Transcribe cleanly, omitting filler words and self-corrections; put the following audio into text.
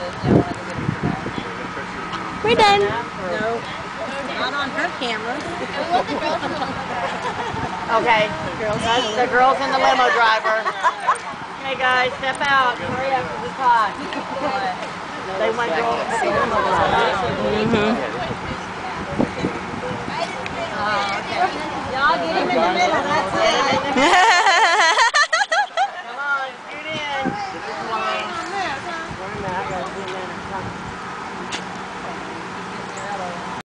We're done. No. Not on her camera. Okay, that's the girls and the limo driver. Hey guys, step out. Hurry up, this is hot. They want girls to the limo driver.